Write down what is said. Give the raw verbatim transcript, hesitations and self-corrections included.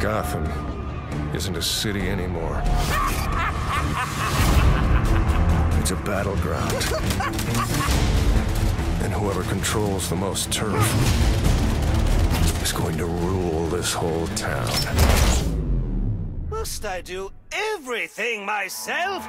Gotham isn't a city anymore. It's a battleground. And whoever controls the most turf is going to rule this whole town. Must I do everything myself?